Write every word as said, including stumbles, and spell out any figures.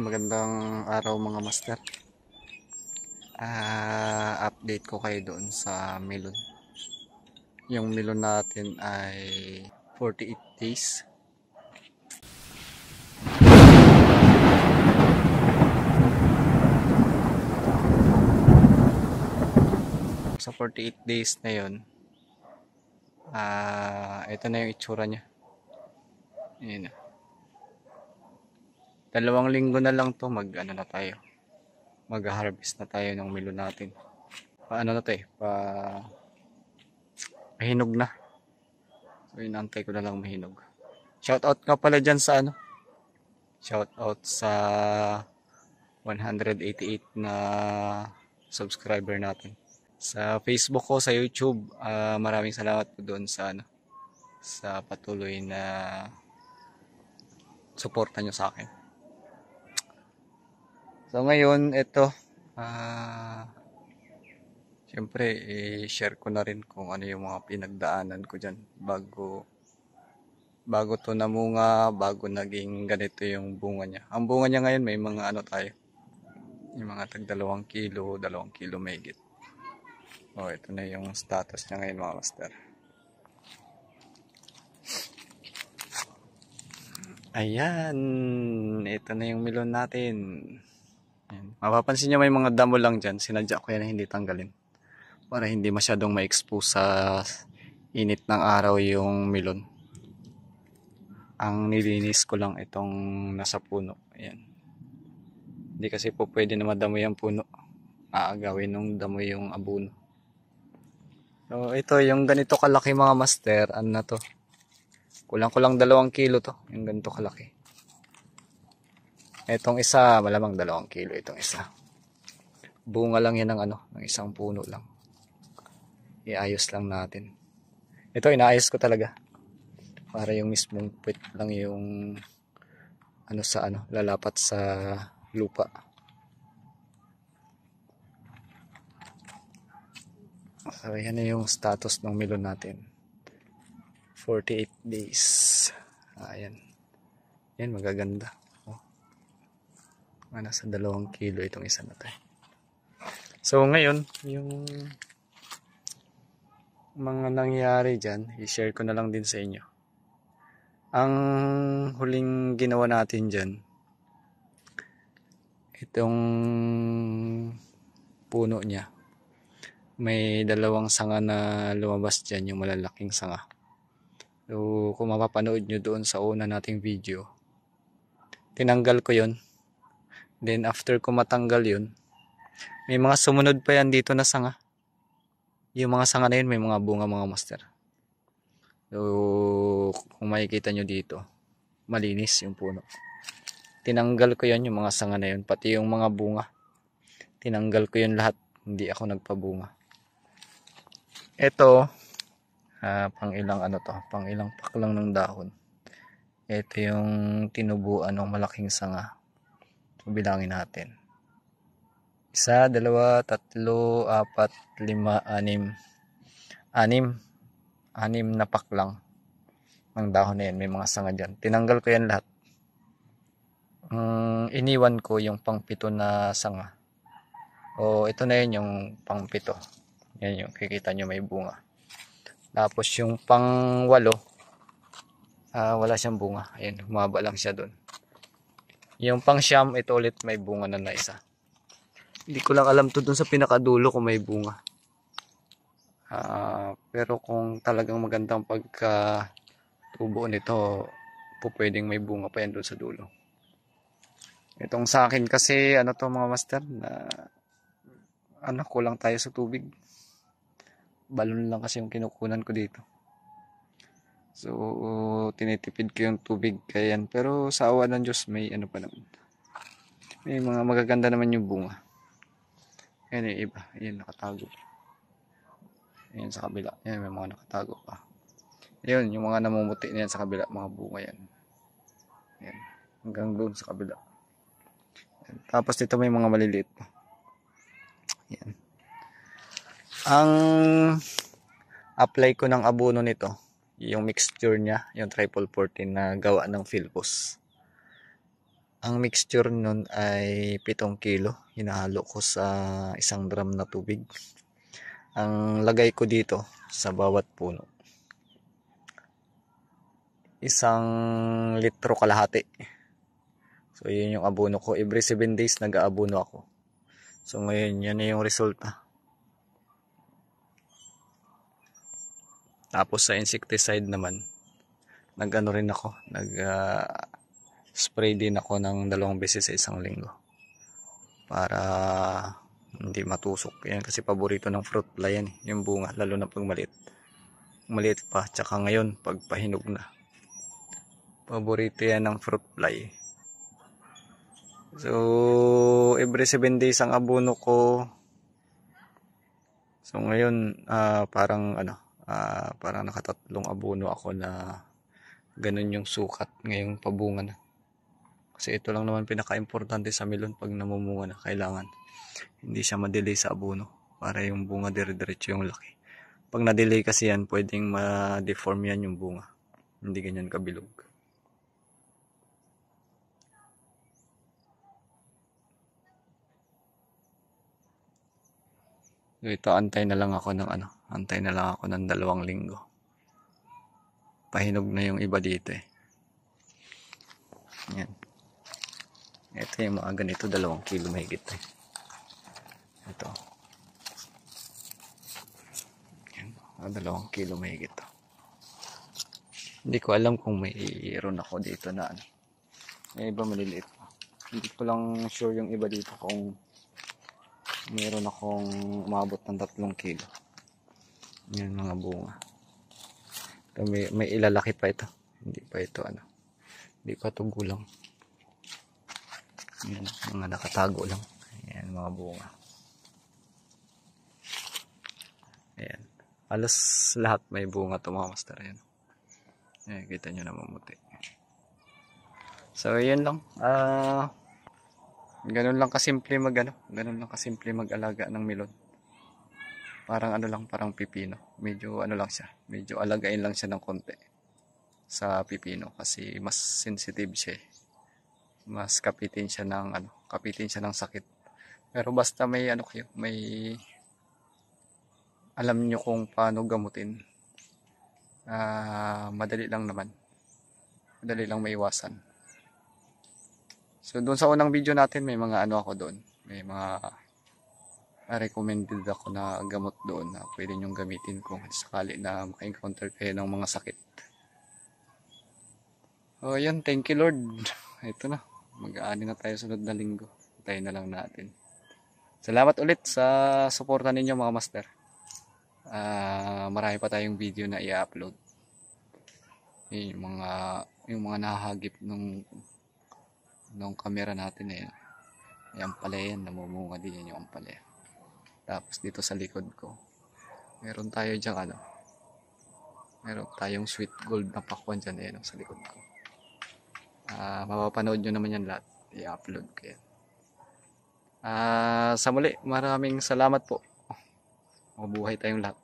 Magandang araw mga master. Ah, update ko kayo doon sa melon. Yung melon natin ay forty-eight days. Sa forty-eight days na yun, ah, ito na yung itsura niya. Ayan na. Dalawang linggo na lang to mag ano na tayo. Mag-harvest na tayo ng melon natin. Paano na to eh? Pa mahinog na. So inaantay ko na lang mahinog. Shout out nga pala dyan sa ano. Shout out sa one hundred eighty-eight na subscriber natin. Sa Facebook ko, sa YouTube, uh, maraming salamat po doon sa ano, sa patuloy na suporta nyo sa akin. So ngayon, ito, uh, syempre, i-share ko na rin kung ano yung mga pinagdaanan ko dyan bago bago to namunga, bago naging ganito yung bunga niya. Ang bunga niya ngayon may mga ano tayo, yung mga tag dalawang kilo, dalawang kilo mahigit. Oh, ito na yung status niya ngayon mga master. Ayan, ito na yung melon natin. Ayan. Mapapansin niyo may mga damo lang dyan. Sinadya ko yan na hindi tanggalin. Para hindi masyadong ma-expose sa init ng araw yung melon. Ang nilinis ko lang itong nasa puno. Ayan. Hindi kasi po pwede na madamo yung puno. Aagawin nung damo yung abuno. So, ito yung ganito kalaki mga master. Ano na to? Kulang-kulang dalawang kilo to. Yung ganito kalaki. Itong isa, malamang dalawang kilo itong isa. Bunga lang yan ng ano, ng isang puno lang. Iayos lang natin. Ito, inaayos ko talaga. Para yung mismong puwit lang yung ano sa ano, lalapat sa lupa. So, yan na yung status ng melon natin. forty-eight days. Ayan. Yan, magaganda. Oh. Nasa dalawang kilo itong isa na to. So, ngayon, yung mga nangyari dyan, i-share ko na lang din sa inyo. Ang huling ginawa natin dyan, itong puno niya, may dalawang sanga na lumabas dyan, yung malalaking sanga. So, kung mapapanood nyo doon sa una nating video, tinanggal ko yon. Then, after ko matanggal yun, may mga sumunod pa yan dito na sanga. Yung mga sanga na yun, may mga bunga mga master. So, kung makikita nyo dito, malinis yung puno. Tinanggal ko yan, yung mga sanga na yun, pati yung mga bunga. Tinanggal ko yun lahat, hindi ako nagpabunga. Ito, uh, pang ilang ano to, pang ilang pak lang ng dahon. Ito yung tinubuan ng malaking sanga. So, bilangin natin. Isa, dalawa, tatlo, apat, lima, anim. Anim. Anim na pak lang ng dahon na yan. May mga sanga dyan. Tinanggal ko yan lahat. Um, iniwan ko yung pangpito na sanga. O, ito na yun yung pangpito. Yan yung kikita nyo may bunga. Tapos yung pangwalo, uh, wala siyang bunga. Ayan, humaba lang siya doon. Yung pang siyam, ito ulit may bunga na na isa. Hindi ko lang alam to doon sa pinakadulo kung may bunga. Uh, pero kung talagang magandang pagka tubo nito, po pwedeng may bunga pa yan doon sa dulo. Itong sa akin kasi, ano to mga master, na ano, kulang tayo sa tubig. Balon lang kasi yung kinukunan ko dito. So, tinitipid ko yung tubig kaya yan. Pero sa awa ng Diyos, may ano pa naman. May mga magaganda naman yung bunga. Ayan yung iba. Ayan, nakatago. Ayan sa kabila. Ayan, may mga nakatago pa. Ayan, yung mga namumuti na yan sa kabila. Mga bunga yan. Ayan. Hanggang doon sa kabila. Ayan. Tapos dito may mga maliliit pa. Ayan. Ang apply ko ng abono nito, yung mixture niya, yung triple fourteen na gawa ng Philbos. Ang mixture nun ay pitong kilo. Hinahalo ko sa isang drum na tubig. Ang lagay ko dito sa bawat puno, isang litro kalahati. So yun yung abono ko. Every seven days nag-aabono ako. So ngayon yan na yung resulta. Tapos sa insecticide naman, nag-ano rin ako, nag uh, spray din ako ng dalawang beses sa isang linggo para hindi matusok. Yan kasi paborito ng fruit fly yan, yung bunga, lalo na pag maliit. Maliit pa, tsaka ngayon pag pahinog na. Paborito yan ng fruit fly. So every seven days ang abono ko. So ngayon uh, parang ano, uh, parang nakatatlong abono ako na ganun yung sukat ngayong pabunga na. Kasi ito lang naman pinaka-importante sa melon pag namumunga na. Kailangan hindi siya ma-delay sa abono para yung bunga dire-diretso yung laki. Pag na-delay kasi yan, pwedeng ma-deform yan yung bunga. Hindi ganyan kabilog. So ito, antay na lang ako ng ano, antay na lang ako ng dalawang linggo. Pahinog na yung iba dito eh. Yan. Ito yung mga ganito, dalawang kilo mahigit eh. Ito. Yan, dalawang kilo mahigit. Hindi ko alam kung mayroon ako dito na ano. May iba maliliit pa. Hindi ko lang sure yung iba dito kung mayroon akong umabot ng tatlong kilo. Yan mga bunga. Ito, may, may ilalaki pa ito. Hindi pa ito ano. Hindi pa ito gulang. Yan, mga nakatago lang. Ayan, mga bunga. Ayan. Alas lahat may bunga ito mga master. Ayan. Ayan, kita nyo na mamuti. So, ayan lang. Ah, uh, ganun lang kasimple mag ano. Ganun lang kasimple mag-alaga ng melon. Parang ano lang, parang pipino. Medyo ano lang siya. Medyo alagain lang siya ng konti sa pipino kasi mas sensitive siya. Mas kapitin siya ng ano, kapitin siya ng sakit. Pero basta may ano kayo, may alam nyo kung paano gamutin. Uh, madali lang naman. Madali lang maiwasan. So doon sa unang video natin may mga ano ako doon. May mga recommended ako na gamot doon na pwede nyong gamitin kung sakali na maka-encounter kayo ng mga sakit. Oh, yan, thank you Lord. Ito na. Mag-aani na tayo sunod na linggo. Tayo na lang natin. Salamat ulit sa suporta ninyo mga master. Uh, marami pa tayong video na i-upload. Yung mga yung mga nahahagip nung nung camera natin eh. Yung ampalaya, namumunga din yan yung ampalaya. Tapos dito sa likod ko, meron tayo dyan ano. Meron tayong sweet gold na pakwan dyan eh, no, sa likod ko. Uh, mapapanood nyo naman yan lahat. I-upload ko yan. Uh, sa muli, maraming salamat po. Mabuhay tayong lahat.